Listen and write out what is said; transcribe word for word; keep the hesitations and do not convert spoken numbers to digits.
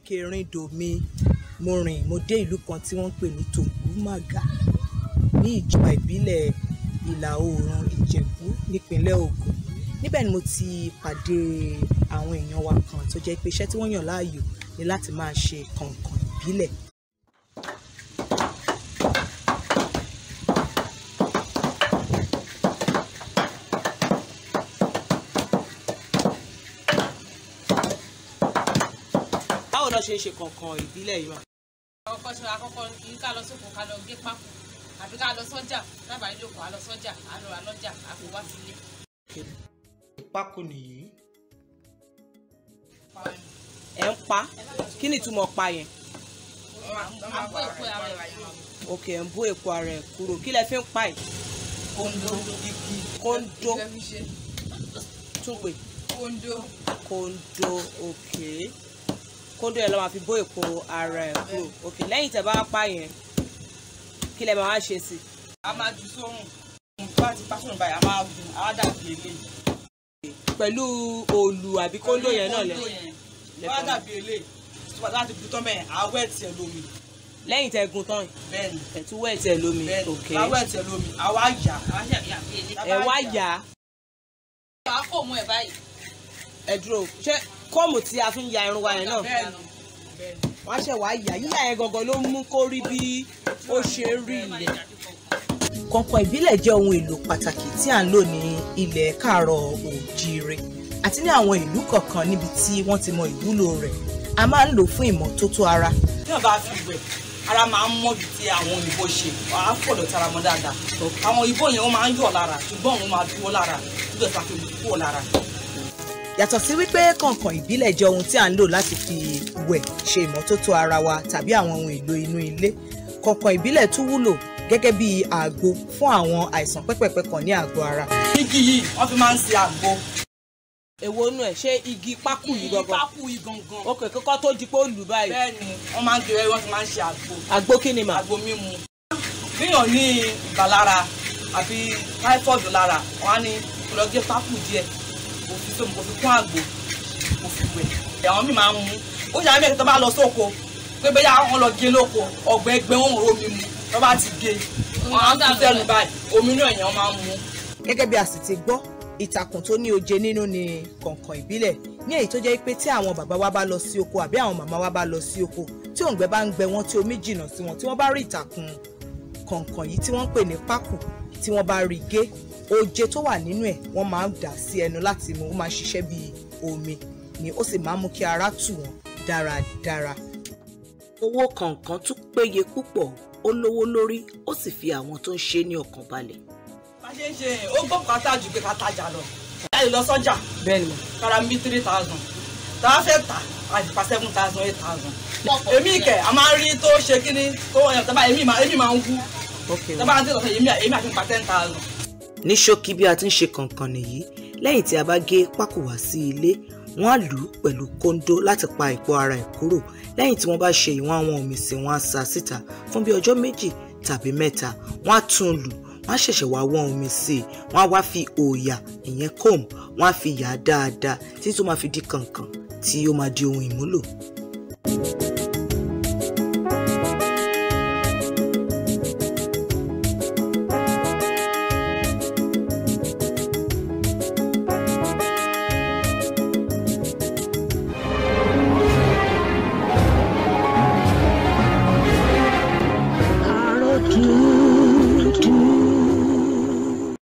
ìrìnkèrindò mi mo rìn mo dé ìlú kan tí wọ́n ń pè ní Tògúnmàgà ní ìjọba ìbílẹ̀ ìlà oòrùn Ìjẹ̀bú nípínlẹ̀ Ògùn. Níbẹ̀ ni mo ti pàdé àwọn èèyàn wa kan tó jẹ́ pé iṣẹ́ tí wọ́n yàn láàyò ni láti máa ṣe kànkàn ìbílẹ̀. Báwo ló ṣe ń ṣe kànkàn ìbílẹ̀ yìí wá? Àkọ́kọ́ ṣe àkọ́kọ́ kí ká lọ sóko ká lọ gé pákó àbí ká lọ sọ́jà lábàá ilé òkú á lọ sọ́jà á lọ ra lọ́jà á kó wá sílé. Pákó nìyí. Ẹ ń pa? Kí ni ìtumọ̀ pa yẹn? À ń bó èpo ara ẹ̀ kúrò. Ok, ẹ ń bó èpo ara ẹ̀ kúrò. Kí lẹ fi ń pa yìí? Kóńdó igi. Kóńdó. Tún pè. Kóńdó. Kóńdó, ok. Kóńdó yẹn ló máa fi bó èpo ara ẹ̀ kúrò. Ok, lẹ́yìn tẹ́ bá pa yẹn, kí lẹ máa wá ṣe sí? A máa jù sórùn. Bá ti pa sórùn báyìí, a máa gùn, a dàbí eléyìí. Pẹ̀lú òòlù àbí kóńdó yẹn náà lẹ. Wọ́n dàbí eléyìí. Tí wọ́n ti gùn tán bẹ́ẹ̀, a wẹ̀ tiẹ̀ lómi. Lẹ́yìn tẹ́ gùn tán, bẹ́ẹ̀ni. ẹ tún wẹ̀ tiẹ̀ lómi. Ok. A wẹ̀ tiẹ̀ lómi, a wá yà. Ẹ wá yà. A kò mú ẹ báyìí. Ẹ dúró, ṣé kọ́ọ̀mù tí a fi ń ya irun wa yẹn náà? Bẹ́ẹ̀ni. Wọ́n á ṣẹ̀ wá yà. Yíyà yẹn gangan ló mú kó rí bí ó ṣe rí ilẹ̀. Kànkàn ìbílẹ̀ jẹ́ ohun èlò pàtàkì tí à ń lò ní ilẹ̀ káàárọ̀ oòjíire àti ní àwọn ìlú kọ̀ọ̀kan níbi tí wọ́n ti mọ ìwúlò rẹ̀. A máa ń lò fún ìmọ́tótó ara. Tí wọ́n bá fi wẹ̀, ara máa ń mọ́ ju ti àwọn òyìnbó ṣe, wàá fọ̀dọ̀ tara mọ́ dáadáa. Àwọn òyìnbó yẹn wọ́n máa ń yọ̀ lára, ṣùgbọ́n òun máa dúró lára, nígbà tí a fi kúrò lára. Yàtọ̀ sí wípé kànkàn ìbílẹ̀ jẹ́ ohun tí à ń lò láti fi wẹ̀ ṣe ìmọ́tótó ara wa tàbí àwọn ohun èlò inú ilé, kànkàn ìbílẹ̀ tún wúlò gẹ́gẹ́ bí àgbo fún àwọn àìsàn pẹ́pẹ̀pẹ́ kan ní àgọ́ ara. Igi yìí wọ́n fi máa ń ṣe àgbo. Èwo nú ẹ̀ ṣé igi pákú yìí gangan? Igi pákú yìí gangan. Ok, kókó tó di pé ó lù báyìí. Bẹ́ẹ̀ni, wọ́n máa ń gbé wọ́n fi máa ń ṣe àgbo. Àgbo kí ni mà? Àgbo mímu. Bíyàn ní ibà lára àbí táífọ̀dù lára, wọ́n á ní kó lọ gé pákú díẹ̀, kò fi sómi, kò fi kún àgbo, kò fi wẹ̀. Àwọn míì máa ń mú. Ó ṣe àwọn mẹ́rin tó bá lọ sóko, pé bẹ́ẹ̀ wọ́n lọ gé lóko, ọ̀gbẹ́ ẹgbẹ́ wọn ò rómi mu, tó bá ti gé, wọ́n á tún sẹ́nu báyìí, omi inú ẹ̀yàn máa ń mu. Gẹ́gẹ́ bí a sì ti gbọ́, ìtàkùn tó ní oje nínú ni kànkàn ìbílẹ̀, ní èyí tó jẹ́ pé tí àwọn bàbá wa bá lọ sí oko àbí àwọn màmá wa bá lọ sí oko, tí òǹgbẹ bá ń gbẹ wọn tí omi jìnnà sí wọn, tí wọ́n bá rí ìtàkùn kànkàn yìí tí wọ́n ń pè ní pákù, tí wọ́n bá rí gé, oje tó wà nínú ẹ̀ wọ́n máa ń dà sí ẹnu láti mu, ó máa ń ṣiṣẹ́ bí omi ni ó sì máa ń mú kí ara tù wọ́n dáradára. Owó kànkàn tún péye púpọ̀, ó lówó lórí, ó sì fi àwọn tó ń ṣe ní ọkàn balẹ̀. Bá ṣe ń ṣe ó gbọ́ kátà ju pé kátà jà lọ. Ẹ lè lọ sọ́jà. Bẹ́ẹ̀ni. Kára mi three thousand. Tá a fẹ́ tà á ti pa seven thousand eight thousand. Èmi kẹ̀ a máa ń rí tó ṣe kíní tó ẹ̀ tọ́ba èmi máa èmi máa ń wú. Tọ́ba àti ìtọ́sẹ̀ èmi èmi àti pa ten thousand. Ní ṣókí bí a ti ń ṣe kànkàn nìyí, lẹ́yìn tí a bá gé pákó wá sí ilé, wọ́n á lù ú pẹ̀lú kóńdó láti pa èpo ara ẹ̀ kúrò. Lẹ́yìn tí wọ́n bá ṣe ìwọ̀n àwọn omi sí, wọ́n á sa síta fún bí ọjọ́ méjì tàbí mẹ́ta. Wọ́n á tún lù, wọ́n á ṣẹ̀ṣẹ̀ wá wọ́n omi sí i, wọ́n á wá fi òòyà ìyẹn comb, wọ́n á fi yà á dáadáa títí tó máa fi di kànkàn tí ó máa di ohun ìmúlò.